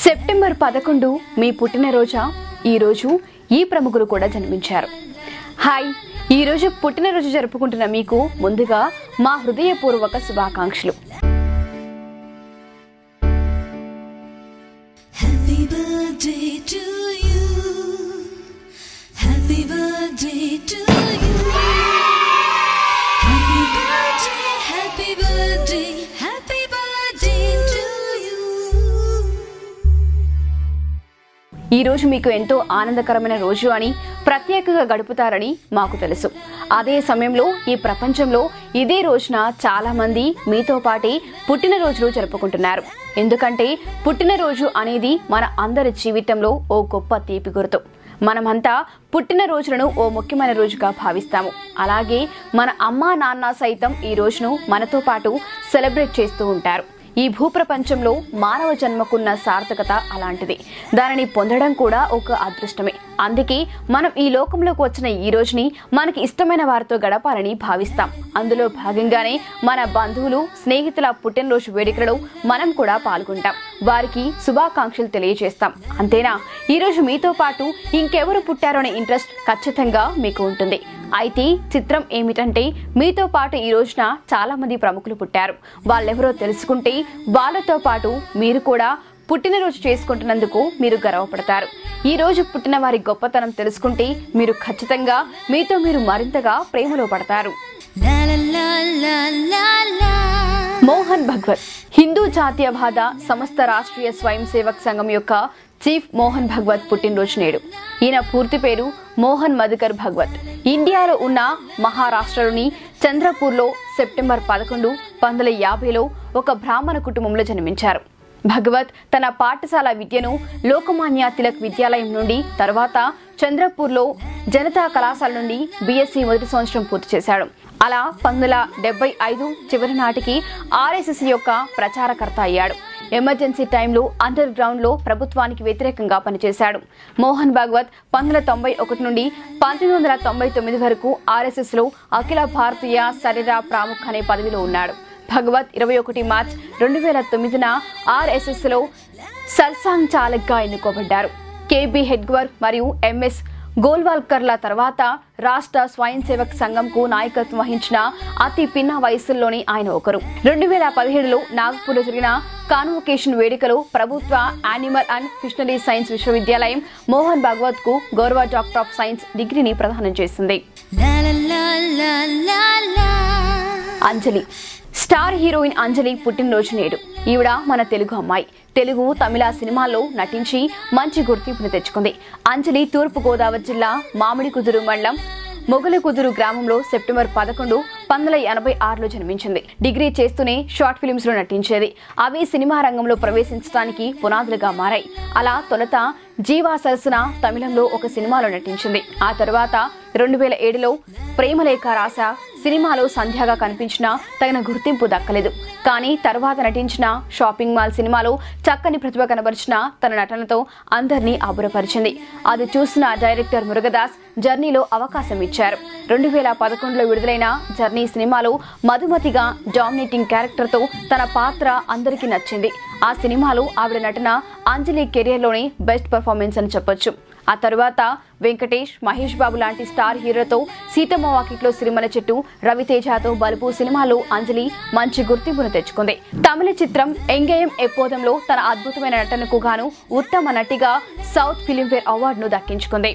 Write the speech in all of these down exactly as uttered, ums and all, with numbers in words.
September పదకొండు మీ పుట్టినరోజా? ఈ రోజు ఈ ప్రముఖులు కూడా జన్మించారు. హాయ్, ఈ రోజు పుట్టినరోజు జరుపుకుంటున్న మీకు ముందుగా మా హృదయపూర్వక శుభాకాంక్షలు. Happy birthday to you. Happy birthday to you. Happy birthday, happy birthday, happy birthday to you. ఈ రోజు మీకు ఎంతో ఆనందకరమైన రోజు అని, ప్రత్యేకంగా గడుపుతారని మాకు తెలుసు. అదే సమయంలో ఈ ప్రపంచంలో ఇదే రోజున చాలా మంది మీతో పాటే పుట్టినరోజులు జరుపుకుంటున్నారు. ఎందుకంటే పుట్టినరోజు అనేది మన అందరి జీవితంలో ఓ గొప్ప తీపి గుర్తు. మనమంతా పుట్టినరోజులను ఓ ముఖ్యమైన రోజుగా భావిస్తాము. అలాగే మన అమ్మా నాన్న సైతం ఈ రోజును మనతో పాటు సెలబ్రేట్ చేస్తూ ఉంటారు. ఈ భూప్రపంచంలో మానవ జన్మకున్న సార్థకత అలాంటిది. దానిని పొందడం కూడా ఒక అదృష్టమే. అందుకే మనం ఈ లోకంలోకి వచ్చిన ఈ రోజుని మనకి ఇష్టమైన వారితో గడపాలని భావిస్తాం. అందులో భాగంగానే మన బంధువులు, స్నేహితుల పుట్టినరోజు వేడుకలలో మనం కూడా పాల్గొంటాం. వారికి శుభాకాంక్షలు తెలియజేస్తాం. అంతేనా? ఈరోజు మీతో పాటు ఇంకెవరు పుట్టారో అనే ఇంట్రెస్ట్ ఖచ్చితంగా మీకు ఉంటుంది. అయితే చిత్రం ఏమిటంటే, మీతో పాటు ఈ రోజున చాలా మంది ప్రముఖులు పుట్టారు. వాళ్ళెవరో తెలుసుకుంటే వాళ్ళతో పాటు మీరు కూడా పుట్టినరోజు చేసుకుంటున్నందుకు మీరు గర్వపడతారు. ఈ రోజు పుట్టిన వారి గొప్పతనం తెలుసుకుంటే మీరు ఖచ్చితంగా మీతో మీరు మరింతగా ప్రేమలో పడతారు. మోహన్ భగవత్ హిందూ జాతీయవాద సమస్త రాష్ట్రీయ స్వయం సేవక్ సంఘం యొక్క చీఫ్ మోహన్ భగవత్ పుట్టినరోజు నేడు. ఈయన పూర్తి పేరు మోహన్ మధుకర్ భగవత్. ఇండియాలో ఉన్న మహారాష్ట్రలోని చంద్రపూర్లో సెప్టెంబర్ పదకొండు పంతొమ్మిది వందల యాభైలో ఒక బ్రాహ్మణ కుటుంబంలో జన్మించారు. భగవత్ తన పాఠశాల విద్యను లోకమాన్య తిలక్ విద్యాలయం నుండి, తర్వాత చంద్రపూర్లో జనతా కళాశాల నుండి బీఎస్సీ మొదటి సంవత్సరం పూర్తి చేశాడు. అలా పంతొమ్మిది వందల డెబ్బై ఐదు చివరి నాటికి ఆర్ఎస్ఎస్ యొక్క ప్రచారకర్త అయ్యాడు. ఎమర్జెన్సీ టైంలో అండర్ గ్రౌండ్ లో ప్రభుత్వానికి వ్యతిరేకంగా పనిచేశాడు. మోహన్ భగవత్ పంతొమ్మిది వందల తొంభై ఒకటి నుండి పంతొమ్మిది వందల తొంభై తొమ్మిది వరకు ఆర్ఎస్ఎస్ లో అఖిల భారతీయ శరీర ప్రముఖ్ అనే పదవిలో ఉన్నాడు. భగవత్ ఇరవై ఒకటి మార్చ్ రెండు వేల తొమ్మిదిన ఆర్ఎస్ఎస్ లో సర్సాంగ్ చాలక్ గా ఎన్నుకోబడ్డారు. కేబీ హెడ్గవర్ మరియు ఎంఎస్ గోల్వాల్కర్ల తర్వాత రాష్ట్ర స్వయం సేవక్ సంఘంకు నాయకత్వం వహించిన అతి పిన్న వయసుల్లోని ఆయన ఒకరు. రెండు వేల పదిహేడులో నాగపూర్లో జరిగిన కాన్వొకేషన్ వేడుకలో ప్రభుత్వ యానిమల్ అండ్ ఫిషనరీ సైన్స్ విశ్వవిద్యాలయం మోహన్ భగవత్ కు గౌరవ డాక్టర్ ఆఫ్ సైన్స్ డిగ్రీని ప్రదానం చేసింది. అంజలి స్టార్ హీరోయిన్ అంజలి పుట్టినరోజు నేడు. ఈవిడ మన తెలుగు అమ్మాయి. తెలుగు, తమిళ సినిమాల్లో నటించి మంచి గుర్తింపుని తెచ్చుకుంది. అంజలి తూర్పు గోదావరి జిల్లా మామిడికుదురు మండలం మొగలకుదురు గ్రామంలో సెప్టెంబర్ పదకొండు పంతొమ్మిది వందల ఎనభై ఆరులో జన్మించింది. డిగ్రీ చేస్తూనే షార్ట్ ఫిల్మ్స్ లో నటించేది. అవి సినిమా రంగంలో ప్రవేశించడానికి పునాదులుగా మారాయి. అలా తొలుత జీవా సరసన తమిళంలో ఒక సినిమాలో నటించింది. ఆ తర్వాత రెండు వేల ఏడులో ప్రేమలేఖ రాస సినిమాలో సంధ్యగా కనిపించిన తగిన గుర్తింపు దక్కలేదు. కానీ తర్వాత నటించిన షాపింగ్ మాల్ సినిమాలో చక్కని ప్రతిభ కనబరిచిన తన నటనతో అందరినీ అబ్బురపరిచింది. అది చూసిన డైరెక్టర్ మురుగదాస్ జర్నీలో అవకాశం ఇచ్చారు. రెండు వేల పదకొండులో విడుదలైన జర్నీ సినిమాలో మధుమతిగా డామినేటింగ్ క్యారెక్టర్ తో తన పాత్ర అందరికీ నచ్చింది. ఆ సినిమాలో ఆవిడ నటన అంజలి కెరియర్ లోని బెస్ట్ పర్ఫార్మెన్స్ అని చెప్పొచ్చు. ఆ తర్వాత వెంకటేష్, మహేష్ బాబు లాంటి స్టార్ హీరోతో సీతమ్మ వాకిట్లో సిరిమల చెట్టు, రవితేజతో బలుపు సినిమాలో అంజలి మంచి గుర్తింపును తెచ్చుకుంది. తమిళ చిత్రం ఎంగేయం ఎప్పోదంలో తన అద్భుతమైన నటనకు గాను ఉత్తమ నటిగా సౌత్ ఫిలింఫేర్ అవార్డును దక్కించుకుంది.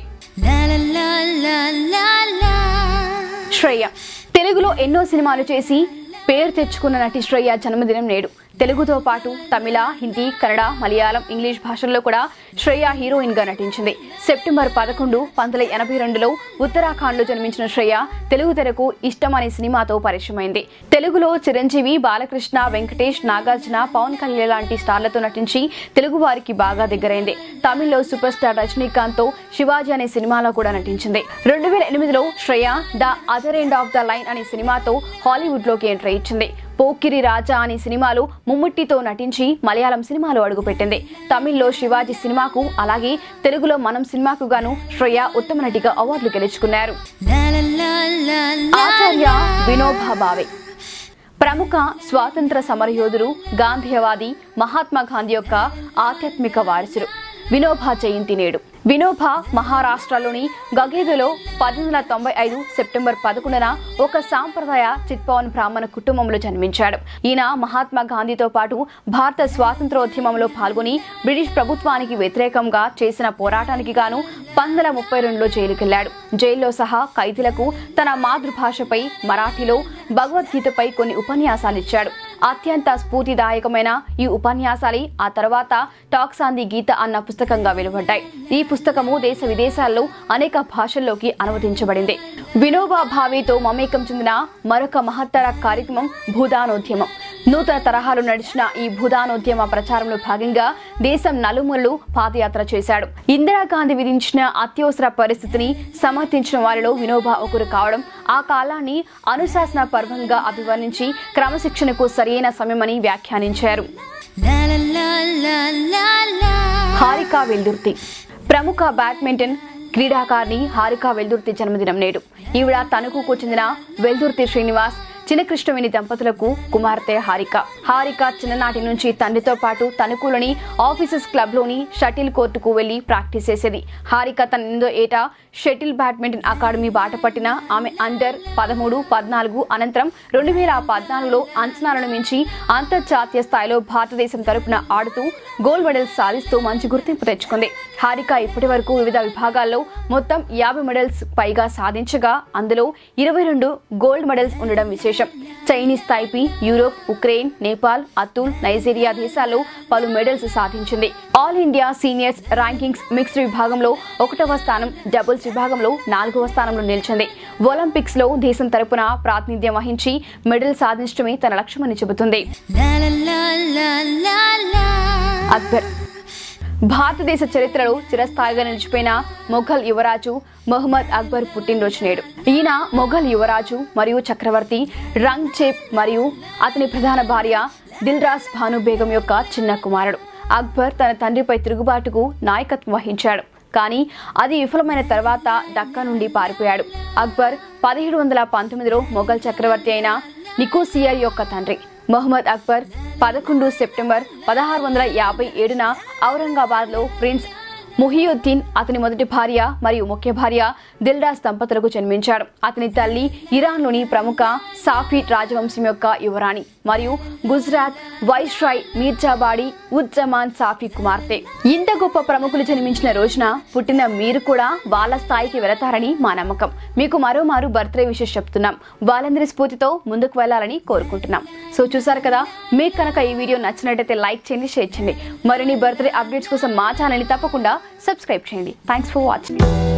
శ్రేయ తెలుగులో ఎన్నో సినిమాలు చేసి పేరు తెచ్చుకున్న నటి శ్రేయ జన్మదినం నేడు. తెలుగుతో పాటు తమిళ, హిందీ, కన్నడ, మలయాళం, ఇంగ్లీష్ భాషల్లో కూడా శ్రేయ హీరోయిన్ గా నటించింది. సెప్టెంబర్ పదకొండు పంతొమ్మిది వందల ఎనభై రెండులో ఉత్తరాఖండ్ లో జన్మించిన శ్రేయ తెలుగు తెరకు ఇష్టం అనే సినిమాతో పరిచయమైంది. తెలుగులో చిరంజీవి, బాలకృష్ణ, వెంకటేష్, నాగార్జున, పవన్ కళ్యాణ్ లాంటి స్టార్లతో నటించి తెలుగు వారికి బాగా దగ్గరైంది. తమిళ్లో సూపర్ స్టార్ రజనీకాంత్ తో శివాజీ అనే సినిమాలో కూడా నటించింది. రెండు వేల ఎనిమిదిలో Shreya the other end of the line అనే సినిమాతో హాలీవుడ్ లోకి ఎంట్రీ ఇచ్చింది. పోకిరి రాజా అనే సినిమాలో ముమ్ముట్టితో నటించి మలయాళం సినిమాలో అడుగుపెట్టింది. తమిళ్లో శివాజీ సినిమాకు, అలాగే తెలుగులో మనం సినిమాకు గాను శ్రేయ ఉత్తమ నటిగా అవార్డులు గెలుచుకున్నారు. ఆచార్య వినోబా భావే ప్రముఖ స్వాతంత్ర సమరయోధుడు, గాంధేయవాది మహాత్మా గాంధీ యొక్క ఆధ్యాత్మిక వారసుడు. వినోబా జయంతి నేడు. వినోబా మహారాష్ట్రలోని గగేదులో పద్దెనిమిది వందల తొంభై ఐదు సెప్టెంబర్ పదకొండున ఒక సాంప్రదాయ చిత్పవన్ బ్రాహ్మణ కుటుంబంలో జన్మించాడు. ఈయన మహాత్మా గాంధీతో పాటు భారత స్వాతంత్రోద్యమంలో పాల్గొని బ్రిటిష్ ప్రభుత్వానికి వ్యతిరేకంగా చేసిన పోరాటానికి గాను పంతొమ్మిది వందల ముప్పై రెండులో జైలుకెళ్లాడు. జైల్లో సహా ఖైదీలకు తన మాతృభాషపై మరాఠీలో భగవద్గీతపై కొన్ని ఉపన్యాసాలిచ్చాడు. అత్యంత స్ఫూర్తిదాయకమైన ఈ ఉపన్యాసాలే ఆ తర్వాత టాక్సాంది గీత అన్న పుస్తకంగా వెలువడ్డాయి. ఈ పుస్తకము దేశ విదేశాల్లో అనేక భాషల్లోకి అనువదించబడింది. వినోబా భావేతో మమేకం చెందిన మరొక మహత్తర కార్యక్రమం భూదానోద్యమం. నూతన తరహాలో నడిచిన ఈ భూదానోద్యమ ప్రచారంలో భాగంగా దేశం నలుమూలలు పాదయాత్ర చేశాడు. ఇందిరాగాంధీ విధించిన అత్యవసర పరిస్థితిని సమర్థించిన వారిలో వినోబా ఒకరు కావడం ఆ కాలాన్ని అనుశాసన పర్వంగా అభివర్ణించి క్రమశిక్షణకు సరైన సమయమని వ్యాఖ్యానించారు. హారికా వెల్దుర్తి. ప్రముఖ బ్యాడ్మింటన్ క్రీడాకారిణి హారికా వెల్దుర్తి జన్మదినం నేడు. ఈవిడ తణుకుకు చెందిన వెల్దుర్తి శ్రీనివాస్ చిన్నకృష్ణవేణి దంపతులకు కుమార్తె హారిక. హారిక చిన్ననాటి నుంచి తండ్రితో పాటు తణుకులోని ఆఫీసర్స్ క్లబ్ లోని షటిల్ కోర్టుకు వెళ్లి ప్రాక్టీస్ చేసేది. హారిక తన ఎనిమిదో ఏటా షటిల్ బ్యాడ్మింటన్ అకాడమీ బాట పట్టిన ఆమె అండర్ పదమూడు పద్నాలుగు అనంతరం రెండు వేల పద్నాలుగులో అంచనాలను మించి అంతర్జాతీయ స్థాయిలో భారతదేశం తరపున ఆడుతూ గోల్డ్ మెడల్స్ సాధిస్తూ మంచి గుర్తింపు తెచ్చుకుంది. హారిక ఇప్పటి వరకు వివిధ విభాగాల్లో మొత్తం యాభై మెడల్స్ పైగా సాధించగా అందులో ఇరవై రెండు గోల్డ్ మెడల్స్ ఉండడం విశేషం. Chinese Taipei, Europe, Ukraine, Nepal, Atul, Nigeria దేశాల్లో పలు మెడల్స్ సాధించింది. All India seniors rankings mixed విభాగంలో ఒకటవ స్థానం, డబుల్స్ విభాగంలో నాలుగవ స్థానంలో నిలిచింది. ఒలింపిక్స్ లో దేశం తరపున ప్రాతినిధ్యం వహించి మెడల్ సాధించడమే తన లక్ష్యమని చెబుతుంది. అక్బర్. భారతదేశ చరిత్రలో చిరస్థాయిగా నిలిచిపోయిన మొఘల్ యువరాజు మొహమ్మద్ అక్బర్ పుట్టినరోజు నేడు. ఈయన మొఘల్ యువరాజు మరియు చక్రవర్తి రంగ్చేప్ మరియు అతని ప్రధాన భార్య దిల్రాస్ భాను బేగం యొక్క చిన్న కుమారుడు. అక్బర్ తన తండ్రిపై తిరుగుబాటుకు నాయకత్వం వహించాడు. కానీ అది విఫలమైన తర్వాత దక్కా నుండి పారిపోయాడు. అక్బర్ పదిహేడు వందల పంతొమ్మిదిలో మొఘల్ చక్రవర్తి అయిన నికోసియర్ యొక్క తండ్రి. మొహమ్మద్ అక్బర్ పదకొండు సెప్టెంబర్ పదహారు వందల యాభై ఏడున ఔరంగాబాద్ లో ప్రిన్స్ ముహియుద్దీన్ అతని మొదటి భార్య మరియు ముఖ్య భార్య దిల్రాస్ దంపతులకు జన్మించాడు. అతని తల్లి ఇరాన్లోని ప్రముఖ సాఫీడ్ రాజవంశం యొక్క యువరాణి మరియు గుజరాత్ వైస్రాయ్ మీర్జాబాడి ఉద్ జమాన్ సాఫీ కుమార్తె. ఇంత గొప్ప ప్రముఖులు జన్మించిన రోజున పుట్టిన మీరు కూడా వాళ్ళ స్థాయికి వెళతారని మా నమ్మకం. మీకు మరోమారు బర్త్డే విషెస్ చెప్తున్నాం. వాళ్ళందరి స్ఫూర్తితో ముందుకు వెళ్లాలని కోరుకుంటున్నాం. సో చూసారు కదా, మీకు కనుక ఈ వీడియో నచ్చినట్టయితే లైక్ చేయండి, షేర్ చేయండి. మరిన్ని బర్త్డే అప్డేట్స్ కోసం మా ఛానల్ని తప్పకుండా సబ్స్క్రైబ్ చేయండి. Thanks for watching.